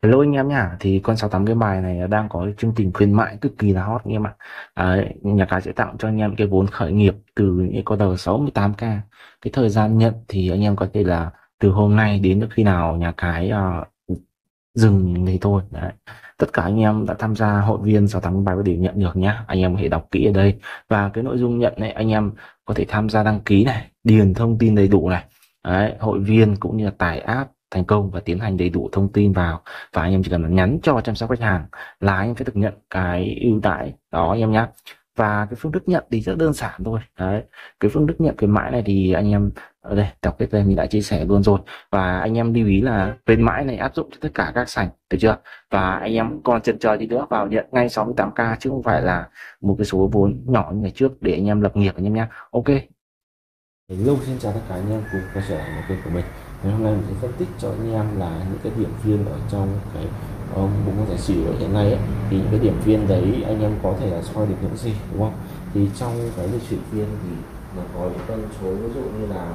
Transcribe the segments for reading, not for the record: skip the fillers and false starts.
Hello anh em nhá, thì con 68 cái bài này đang có chương trình khuyến mại cực kỳ là hot anh em ạ. Nhà cái sẽ tặng cho anh em cái vốn khởi nghiệp từ những con đầu 68k. Cái thời gian nhận thì anh em có thể là từ hôm nay đến được khi nào nhà cái dừng thì thôi. Đấy. Tất cả anh em đã tham gia hội viên 68 bài có thể nhận được nhá. Anh em có thể đọc kỹ ở đây. Và cái nội dung nhận này anh em có thể tham gia đăng ký này, điền thông tin đầy đủ này. Đấy, hội viên cũng như là tải app thành công và tiến hành đầy đủ thông tin vào, và anh em chỉ cần nhắn cho chăm sóc khách hàng là anh em sẽ được nhận cái ưu đãi đó anh em nhé. Và cái phương thức nhận thì rất đơn giản thôi. Đấy, cái phương thức nhận khuyến mãi này thì anh em ở đây đọc cái đây mình đã chia sẻ luôn rồi, và anh em lưu ý là khuyến mãi này áp dụng cho tất cả các sảnh, được chưa? Và anh em còn chần chờ gì nữa, vào nhận ngay 68k chứ không phải là một cái số vốn nhỏ như ngày trước để anh em lập nghiệp anh em nhé. Ok. Hello, xin chào tất cả anh em cùng quay trở lại với kênh của mình. Ngày hôm nay mình sẽ phân tích cho anh em là những cái điểm phiên ở trong cái bộ môn tài xỉu hiện nay ấy, thì những cái điểm phiên đấy anh em có thể là soi được những gì, đúng không? Thì trong cái lịch sử phiên thì nó có những con số ví dụ như là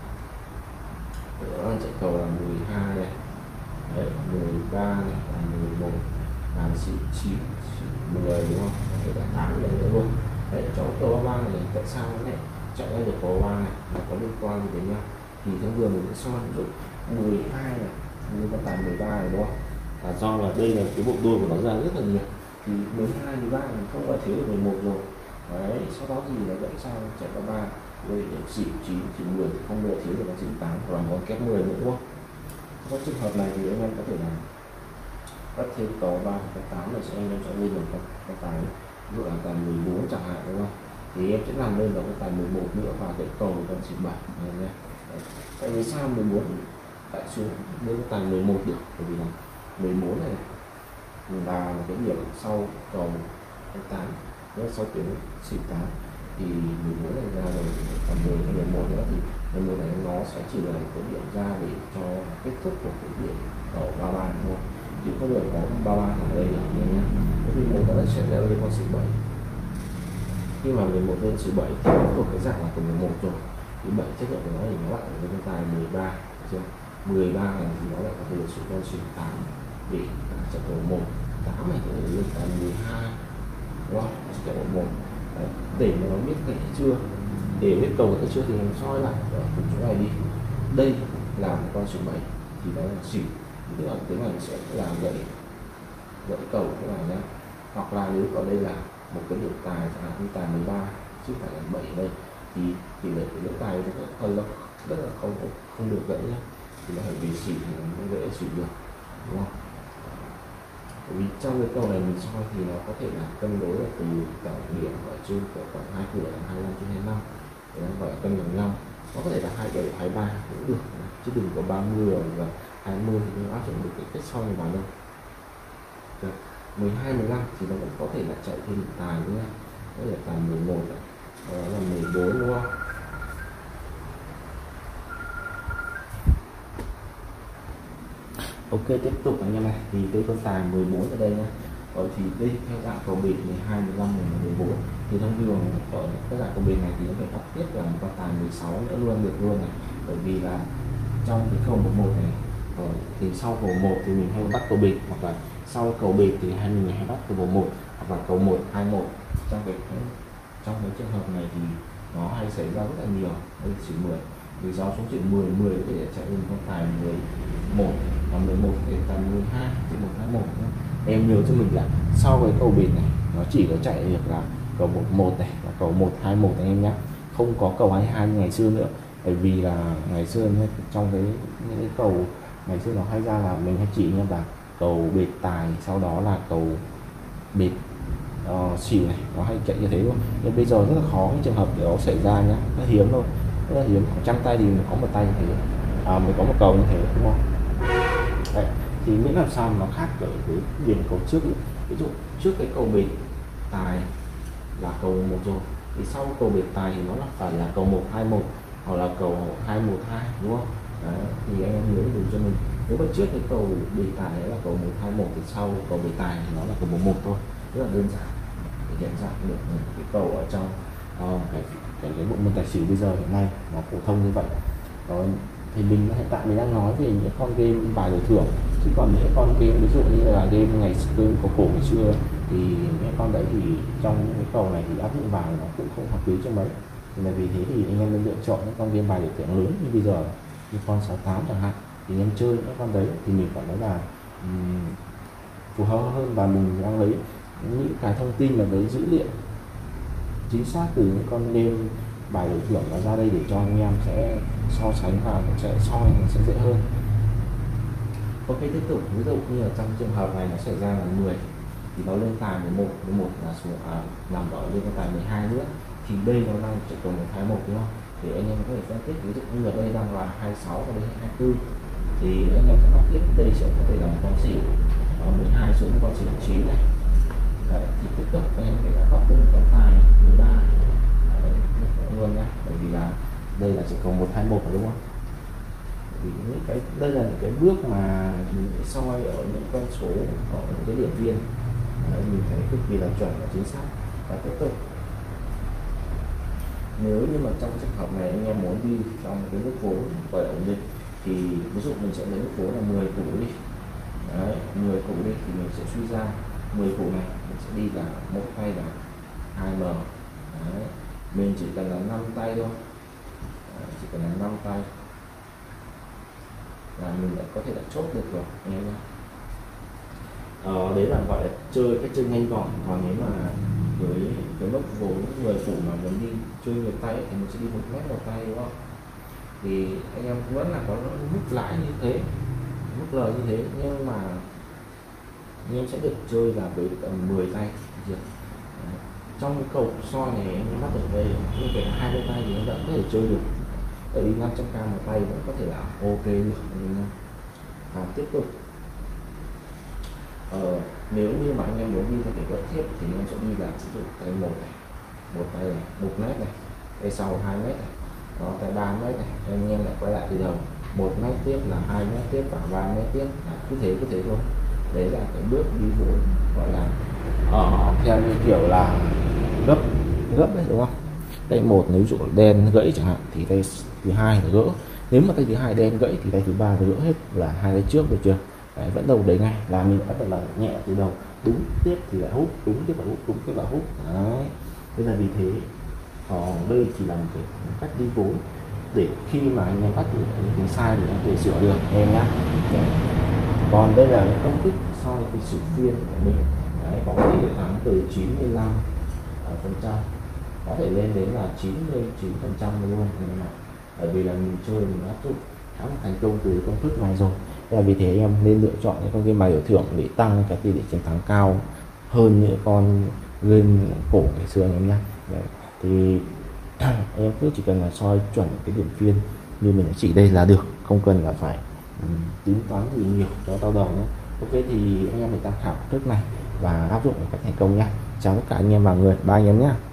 chạy cầu là 12 này, đấy, 13 này, và 11 là xỉu 9, xỉu 10, đúng không? Đấy là 8 đấy nữa luôn. Đấy, chỗ cầu 33 này tại sao nó lại chạy ra được cầu 3 này, nó có liên quan gì đến nhau? Thì thông thường mình sẽ so ví dụ 12 này như con tài 13 này, đúng không? Do là đây là cái bộ đôi của nó ra rất là nhiều, thì 12 13 mình không có thiếu được 11 rồi. Đấy, sau đó thì nó vẫn sang chạy qua 3, đây là xỉu 9, xỉu 10 thì không được thiếu được con xỉu 8 hoặc là con kép 10 nữa, đúng không? Trong trường hợp này thì anh em có thể là bắt thêm cầu 3 cái 8 này sẽ anh em sẽ lên được con tài, ví dụ là tài 14 chẳng hạn, đúng không? Thì em sẽ làm lên được cái tài 11 nữa và cái cầu con xỉu 7 này nhé. Tại vì sao 14 tại xuống lên cái tài 11 được? Bởi vì là 14 này là một cái điểm sau cầu 8, nếu sau tuyến xỉu 8 thì 14 này ra rồi, còn 10 hay 11 nữa thì 11 này nó sẽ chỉ là cái điểm ra để cho kết thúc của cái điểm cầu 33 thôi, chứ không được có 33 ở đây là nhé. Bởi vì một nó sẽ leo lên con xỉu 7, khi mà 11 lên xỉu 7 thì nó thuộc cái dạng là của 11 rồi, thì 7 chất lượng của nó thì nó lại ở cái tài 13, chưa? 13 này thì nó lại có thể sử con xỉu 8 để trận cầu 1, 8 này thì lên tài 12, đúng không? Trận cầu 1 đấy, để mà nó biết gãy chưa, để biết cầu gãy chưa thì mình soi lại ở chỗ này đi. Đây là một con xỉu 7 thì đó là xỉu, tức là cái này sẽ là gãy cầu cái này nhé. Hoặc là nếu ở đây là một cái điểm tài chẳng hạn như tài 13 chứ phải là 7 đây, thì tỷ lệ cái điểm tài rất là không được gãy nhé, thì nó phải vì xỉu thì nó mới gãy xỉu được, đúng không? Bởi vì trong cái cầu này mình soi thì nó có thể là cân đối là từ tổng điểm ở trên của khoảng 2 cửa là 25/25, thì nó gọi là cân bằng 5, nó có thể là 27 23 cũng được, chứ đừng có 30 và 20 thì nó áp dụng được cái cách soi vào đâu. 12 15 thì nó vẫn có thể là chạy thêm tài nữa, có thể tài 11 đó là 14, đúng không? Ok, tiếp tục anh em này, thì tôi có tài 14 ở đây nhé. Thì đây theo dạng cầu bịp 12 15 14 thì thông thường ở các dạng cầu bịp này thì nó phải bắt tiếp là một con tài 16 nữa luôn, được luôn này. Bởi vì là trong cái cầu 11 này, thì sau cầu 1 thì mình hay bắt cầu bịp, hoặc là sau cầu bịp thì mình hay bắt cầu 1 hoặc là cầu 1 21. Trong cái trường hợp này thì nó hay xảy ra rất là nhiều. Đây chỉ 10, 16 xuống chỉ 10, 10 có thể chạy lên con tài 11, và 11 thì tài 12, chỉ 121 nữa. Em nhớ cho mình là sau cái cầu bịp này nó chỉ có chạy được là cầu 11 này và cầu 121 anh em nhé, không có cầu 22 như ngày xưa nữa. Bởi vì là ngày xưa trong những cái cầu ngày xưa nó hay ra là mình hay chỉ như là cầu bịp tài, sau đó là cầu bịp xỉu này, nó hay chạy như thế luôn. Nhưng bây giờ rất là khó cái trường hợp đó xảy ra nhá, nó hiếm thôi, rất là hiếm. Khoảng trăm tay thì mình có một tay như thế, mình có một cầu như thế, đúng không? Đấy, thì miễn làm sao nó khác ở cái điểm cầu trước. Ví dụ trước cái cầu bịp tài là cầu 1 rồi, thì sau cầu bịp tài thì nó là phải là cầu 121 hoặc là cầu 212, đúng không? Đấy, thì anh em nhớ đủ cho mình. Nếu mà trước cái cầu bịp tài là cầu 121 thì sau cầu bịp tài thì nó là cầu 11 thôi, rất là đơn giản để hiện ra được cái cầu ở trong cái bộ môn tài xỉu bây giờ hiện nay nó phổ thông như vậy. Đó, thì mình hiện tại mình đang nói về những con game bài đổi thưởng, chứ còn những con game ví dụ như là game ngày xưa cổ ngày xưa thì những con đấy thì trong cái cầu này thì áp dụng vào nó cũng không hợp lý cho mấy. Thì là vì thế thì anh em nên lựa chọn những con game bài đổi thưởng lớn như bây giờ như con 68 chẳng hạn, thì anh em chơi những con đấy thì mình cảm thấy là phù hợp hơn, và mình đang lấy những cái thông tin là với dữ liệu chính xác từ những con game bài đổi thưởng nó ra đây để cho anh em sẽ so sánh và sẽ soi sẽ dễ hơn. Ok, tiếp tục ví dụ như là trong trường hợp này nó xảy ra là 10 thì nó lên tài 11 là số nằm ở lên tài 12 nữa, thì đây nó đang chỉ còn 21 đúng không, thì anh em có thể phân tích ví dụ như ở đây đang là 26 và đây 24 thì anh em sẽ bắt tiếp đây sẽ có thể là một con xỉu 12 xuống con xỉu 9 này. Đấy, thì tiếp tục anh em phải bắt thêm con tài 13 luôn nhá, bởi vì là đây là chỉ còn 121 đúng không. Thì những cái đây là những cái bước mà mình soi ở những con số ở những cái điểm viên. Đấy, mình thấy cực kỳ là chuẩn và chính xác. Và tiếp tục nếu như mà trong trường hợp này anh em muốn đi trong cái mức vốn gọi là ổn định thì ví dụ mình sẽ lấy mức vốn là 10 củ đi. Đấy, 10 củ đi thì mình sẽ suy ra 10 củ này mình sẽ đi là một tay là 2M. Đấy, mình chỉ cần là 5 tay thôi. Đấy, chỉ cần là 5 tay là mình đã có thể là chốt được rồi anh em nhé. Đấy là gọi là chơi cái chơi nhanh gọn. Còn nếu mà với cái mức vốn 10 củ mà muốn đi chơi nhiều tay thì mình sẽ đi 1 mét một tay đúng không, thì anh em vẫn là có mức lãi như thế, mức lời như thế, nhưng mà anh em sẽ được chơi là với tầm 10 tay được. Trong cái cầu soi này em bắt được về như cái 20 tay thì em vẫn có thể chơi được, ở đi 500k một tay vẫn có thể là ok được. Tiếp tục nếu như mà anh em muốn đi theo cái gấp tiếp thì anh em sẽ đi là ví dụ tay 1 này, một tay này 1 mét này, tay sau 2 mét này, đó tay 3 mét này, anh em lại quay lại từ đầu 1 mét tiếp là 2 mét tiếp và 3 mét tiếp, cứ thế thôi. Đấy là cái bước đi vốn gọi là theo như kiểu là gấp đấy đúng không. Tay 1 nếu dụ đen gãy chẳng hạn thì tay thứ hai là gỡ, nếu mà tay thứ hai đen gãy thì tay thứ ba là gỡ hết, là hai tay trước được chưa. Đấy, vẫn đầu đấy ngay là mình bắt đầu là nhẹ từ đầu, đúng tiếp thì lại hút, đúng tiếp là hút, đúng tiếp là hút. Đấy, thế là vì thế đây chỉ là một cái cách đi vốn để khi mà anh em bắt được những cái sai thì anh có thể sửa được em nhá. Còn đây là công thức soi cái sự phiên của mình. Đấy, có tỷ lệ thắng từ 95%, có thể lên đến là 99% luôn, bởi vì là mình chơi mình áp dụng khá là thành công từ công thức này rồi. Thế là vì thế em nên lựa chọn những con game bài đổi thưởng để tăng cái tỷ lệ chiến thắng cao hơn những con game cổ ngày xưa anh em nhé. Thì em cứ chỉ cần là soi chuẩn cái điểm phiên như mình đã chỉ đây là được, không cần là phải tính toán gì nhiều cho đau đầu nữa. Ok, thì anh em phải tham khảo thức này và áp dụng một cách thành công nhé. Chào tất cả anh em và người ba anh em nhé.